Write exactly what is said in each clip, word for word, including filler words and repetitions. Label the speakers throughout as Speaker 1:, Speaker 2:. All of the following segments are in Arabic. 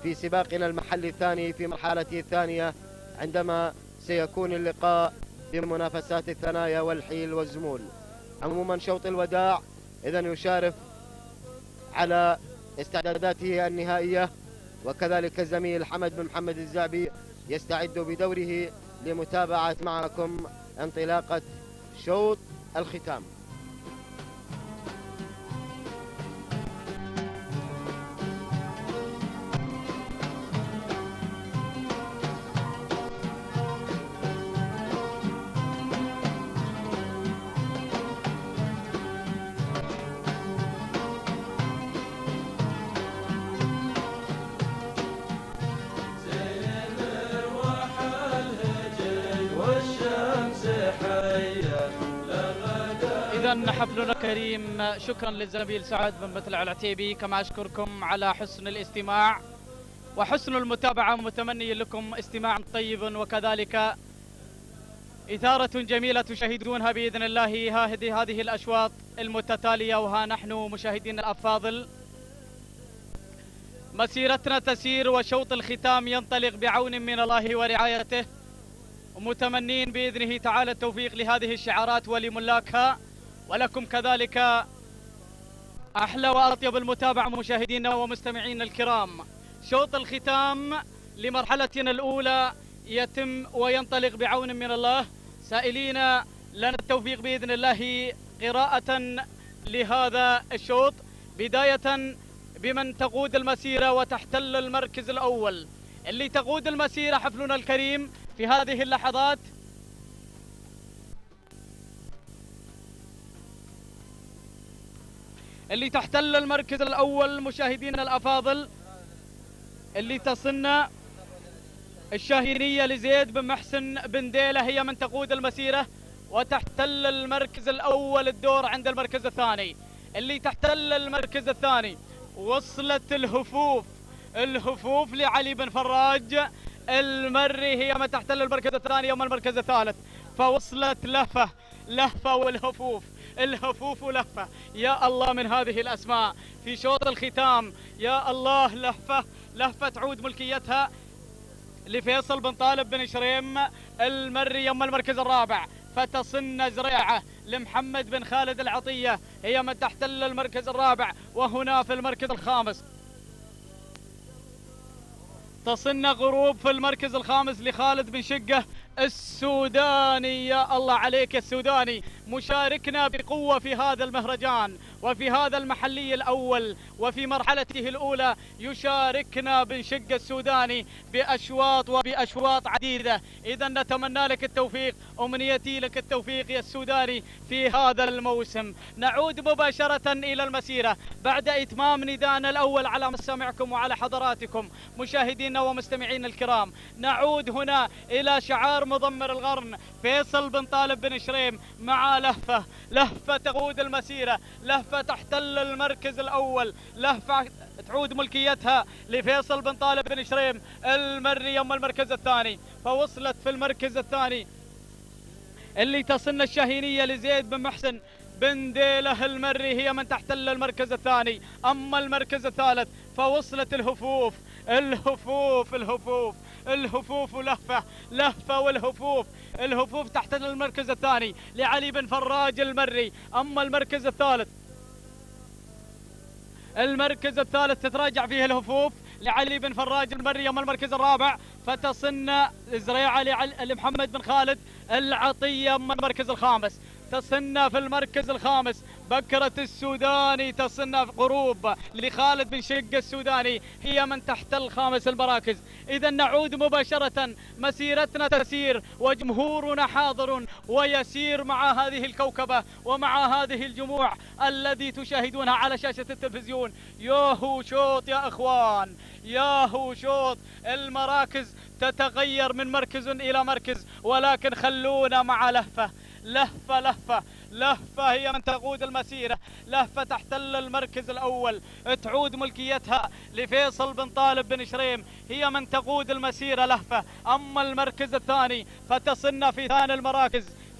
Speaker 1: في سباقنا المحلي الثاني في مرحلته الثانية، عندما سيكون اللقاء بمنافسات الثنايا والحيل والزمول. عموما شوط الوداع إذن يشارف على استعداداته النهائية، وكذلك الزميل حمد بن محمد الزعبي يستعد بدوره لمتابعة معكم انطلاقة شوط الختام.
Speaker 2: حفلنا الكريم، شكرا للزميل سعد بن مثل العتيبي، كما أشكركم على حسن الاستماع وحسن المتابعة، متمني لكم استماع طيب وكذلك إثارة جميلة تشاهدونها بإذن الله هذه الأشواط المتتالية. وها نحن مشاهدين الأفاضل، مسيرتنا تسير وشوط الختام ينطلق بعون من الله ورعايته، ومتمنين بإذنه تعالى التوفيق لهذه الشعارات ولملاكها، ولكم كذلك أحلى وأطيب المتابعة مشاهدينا ومستمعينا الكرام. شوط الختام لمرحلتنا الأولى يتم وينطلق بعون من الله، سائلين لنا التوفيق بإذن الله قراءة لهذا الشوط، بداية بمن تقود المسيرة وتحتل المركز الأول. اللي تقود المسيرة حفلنا الكريم في هذه اللحظات اللي تحتل المركز الأول مشاهدينا الأفاضل، اللي تصن الشاهينية لزيد بن محسن بن ديلة، هي من تقود المسيرة وتحتل المركز الأول الدور عند المركز الثاني. اللي تحتل المركز الثاني وصلت الهفوف الهفوف لعلي بن فراج المري، هي من تحتل المركز الثاني يوم المركز الثالث، فوصلت لهفة لهفة والهفوف الهفوف لهفة. يا الله من هذه الأسماء في شوط الختام، يا الله. لهفة لهفة تعود ملكيتها لفيصل بن طالب بن شريم المري يوم المركز الرابع، فتصن زريعة لمحمد بن خالد العطية، هي من تحتل المركز الرابع. وهنا في المركز الخامس تصن غروب في المركز الخامس لخالد بن شقة السوداني. يا الله عليك السوداني، مشاركنا بقوة في هذا المهرجان وفي هذا المحلي الأول وفي مرحلته الأولى، يشاركنا بن شقة السوداني بأشواط وبأشواط عديدة. إذا نتمنى لك التوفيق، أمنيتي لك التوفيق يا السوداني في هذا الموسم. نعود مباشرة إلى المسيرة بعد إتمام نداءنا الأول على مسامعكم وعلى حضراتكم مشاهدينا ومستمعين الكرام. نعود هنا إلى شعار مضمر القرن فيصل بن طالب بن شريم مع لهفة لهفة تقود المسيرة، لهفة تحتل المركز الأول، لهفة تعود ملكيتها لفيصل بن طالب بن شريم المري يوم المركز الثاني، فوصلت في المركز الثاني اللي تصن الشاهينية لزيد بن محسن بن ديله المري، هي من تحتل المركز الثاني. أما المركز الثالث فوصلت الهفوف الهفوف الهفوف الهفوف لهفة لهفة والهفوف الهفوف تحتل المركز الثاني لعلي بن فراج المري. أما المركز الثالث المركز الثالث تتراجع فيه الهفوف لعلي بن فراج المري. أما المركز الرابع فتصن زريعة لمحمد بن خالد العطية. أما المركز الخامس تصن في المركز الخامس بكرة السوداني، تصن غروب لخالد بن شقة السوداني، هي من تحتل خامس المراكز. إذا نعود مباشرة، مسيرتنا تسير وجمهورنا حاضر ويسير مع هذه الكوكبة ومع هذه الجموع الذي تشاهدونها على شاشة التلفزيون. ياهو شوط يا إخوان، ياهو شوط. المراكز تتغير من مركز إلى مركز، ولكن خلونا مع لهفة لهفة لهفة لهفة هي من تقود المسيرة. لهفة تحتل المركز الأول، تعود ملكيتها لفيصل بن طالب بن شريم، هي من تقود المسيرة لهفة. أما المركز الثاني فتصن في ثاني المراكز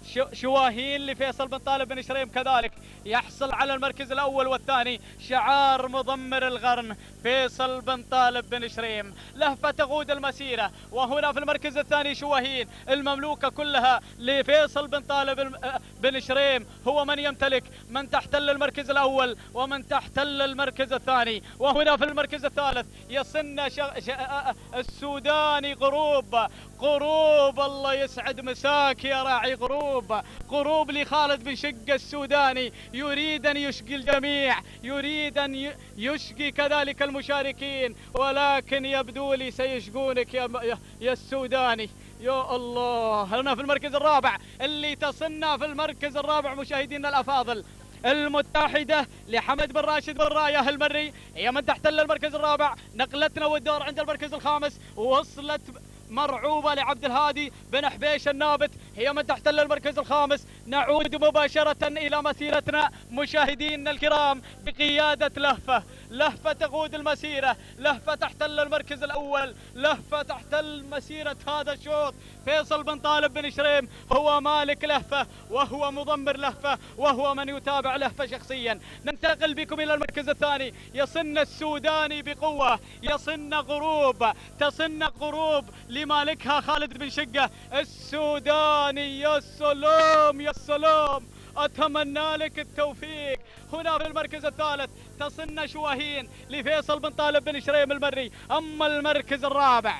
Speaker 2: شواهين لفيصل بن طالب بن شريم كذلك يحصل على المركز الأول والثاني. شعار مضمر القرن فيصل بن طالب بن شريم. لهفة تقود المسيرة، وهنا في المركز الثاني شواهين. المملوكة كلها لفيصل بن طالب بن شريم، هو من يمتلك، من تحتل المركز الأول ومن تحتل المركز الثاني. وهنا في المركز الثالث يصن شغ... ش... السوداني قروب. قروب الله يسعد مساك يا راعي قروب. قروب لخالد بن شقة السوداني، يريد أن يشقي الجميع، يريد أن يشقي كذلك المشاركين، ولكن يبدو لي سيشقونك يا, يا السوداني. يا الله. هنا في المركز الرابع اللي تصنع في المركز الرابع مشاهدينا الأفاضل المتحدة لحمد بن راشد بن رايه المري، هي من تحتل المركز الرابع. نقلتنا والدور عند المركز الخامس، وصلت مرعوبة لعبد الهادي بن حبيش النابت، هي من تحتل المركز الخامس. نعود مباشرة إلى مسيرتنا مشاهدينا الكرام بقيادة لهفة. لهفة تقود المسيرة، لهفة تحتل المركز الأول، لهفة تحتل مسيرة هذا الشوط. فيصل بن طالب بن شريم هو مالك لهفة، وهو مضمر لهفة، وهو من يتابع لهفة شخصيا. ننتقل بكم إلى المركز الثاني. يصن السوداني بقوة، يصن غروب، تصن غروب لمالكها خالد بن شقة السوداني. يا سلام يا سلام، أتمنى لك التوفيق. هنا في المركز الثالث تصن شواهين لفيصل بن طالب بن شريم المري. أما المركز الرابع،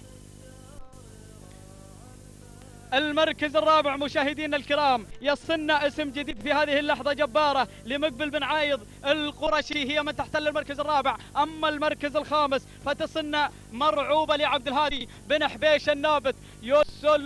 Speaker 2: المركز الرابع مشاهدينا الكرام يصن اسم جديد في هذه اللحظة جبارة لمقبل بن عايض القرشي، هي من تحتل المركز الرابع. أما المركز الخامس فتصن مرعوبة لعبد الهادي بن حبيش النابت. يا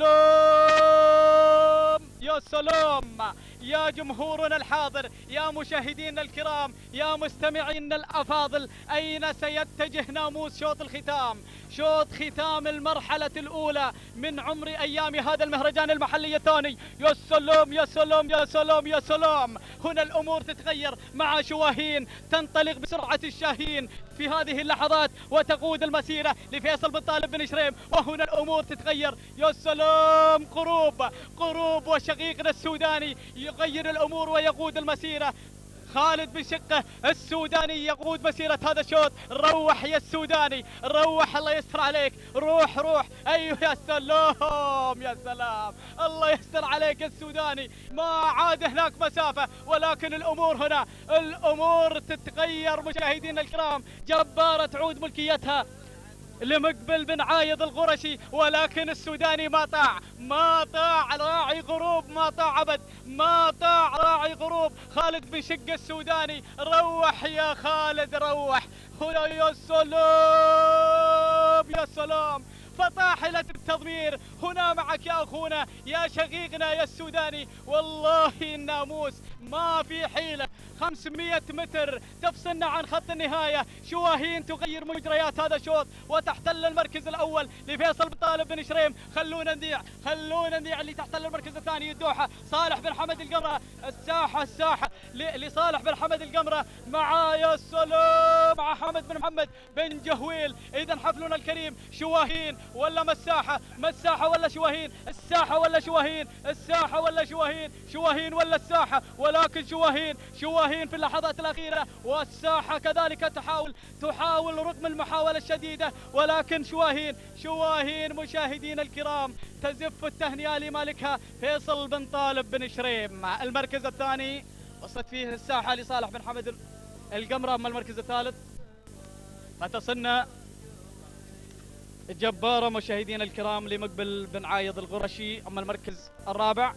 Speaker 2: سلام يا سلام يا جمهورنا الحاضر، يا مشاهدينا الكرام، يا مستمعينا الأفاضل، أين سيتجه ناموس شوط الختام؟ شوط ختام المرحلة الأولى من عمر أيام هذا المهرجان المحلي الثاني. يا سلام يا سلام يا سلام يا سلام. هنا الأمور تتغير مع شواهين، تنطلق بسرعة الشاهين في هذه اللحظات وتقود المسيرة لفيصل بن طالب بن شريم، وهنا الأمور تتغير. يا سلام. قروب قروب وشقيقنا السوداني يغير الأمور ويقود المسيرة. خالد بن شقة السوداني يقود مسيرة هذا الشوط. روح يا السوداني، روح، الله يستر عليك، روح روح. أيوه يا سلام يا سلام، الله يستر عليك يا السوداني. ما عاد هناك مسافة، ولكن الأمور هنا الأمور تتغير مشاهدينا الكرام. جبارة تعود ملكيتها لمقبل بن عايض القرشي، ولكن السوداني ما طاع، ما طاع راعي غروب، ما طاع أبد، ما طاع راعي غروب. خالد بن شقة السوداني، روح يا خالد روح. هنا يا سلام يا سلام، فطاحلة التضمير هنا معك يا أخونا، يا شقيقنا يا السوداني. والله الناموس ما في حيلة. خمسمئة متر تفصلنا عن خط النهاية. شواهين تغير مجريات هذا الشوط وتحتل المركز الأول لفيصل بن طالب بن شريم. خلونا نذيع، خلونا نذيع اللي تحتل المركز الثاني الدوحة. صالح بن حمد القمرة، الساحة الساحة لصالح بن حمد القمرة مع يا سلام مع حمد بن محمد بن جهويل. إذا حفلنا الكريم شواهين ولا مساحة؟ مساحة ولا شواهين؟ الساحة ولا شواهين؟ الساحة ولا شواهين؟ شواهين ولا الساحة؟ ولكن شواهين شواهين في اللحظات الأخيرة، والساحة كذلك تحاول تحاول رغم المحاولة الشديدة، ولكن شواهين شواهين مشاهدين الكرام تزف التهنئة لمالكها فيصل بن طالب بن شريم. المركز الثاني وصلت فيه الساحة لصالح بن حمد القمرة. أما المركز الثالث فتصنع جبارة مشاهدين الكرام لمقبل بن عايض القرشي. أما المركز الرابع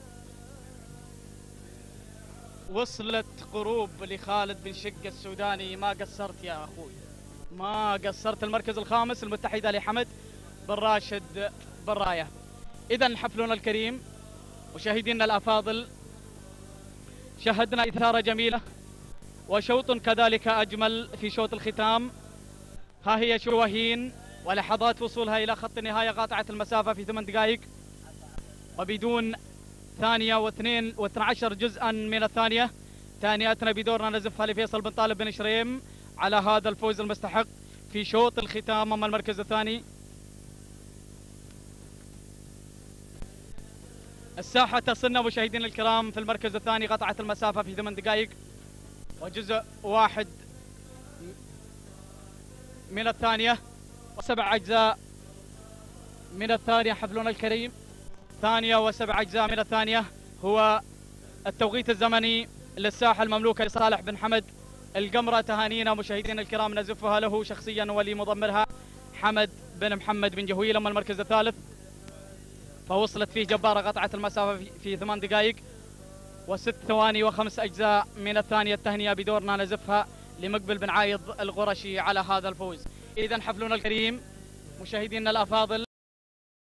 Speaker 2: وصلت قروب لخالد بن شقة السوداني. ما قصرت يا أخوي، ما قصرت. المركز الخامس المتحدة لحمد بن راشد بن رايه. إذا حفلنا الكريم مشاهدينا الأفاضل شاهدنا إثارة جميلة وشوط كذلك أجمل في شوط الختام. ها هي شواهين ولحظات وصولها إلى خط النهاية قاطعة المسافة في ثمان دقائق وبدون ثانية واثنين واثنى عشر جزءا من الثانية. تهنئتنا بدورنا نزفها لفيصل بن طالب بن شريم على هذا الفوز المستحق في شوط الختام. أما المركز الثاني الساحة تصلنا مشاهدينا الكرام في المركز الثاني، قطعت المسافة في ثمان دقائق وجزء واحد من الثانية وسبع أجزاء من الثانية. حفلنا الكريم ثانية وسبع أجزاء من الثانية هو التوقيت الزمني للساحة المملوكة لصالح بن حمد القمرة. تهانينا مشاهدينا الكرام نزفها له شخصيا ولمضمرها حمد بن محمد بن جهويل. أما المركز الثالث فوصلت فيه جبارة، قطعت المسافة في ثمان دقائق وست ثواني وخمس أجزاء من الثانية. التهنئة بدورنا نزفها لمقبل بن عايض القرشي على هذا الفوز. إذا حفلنا الكريم مشاهدينا الأفاضل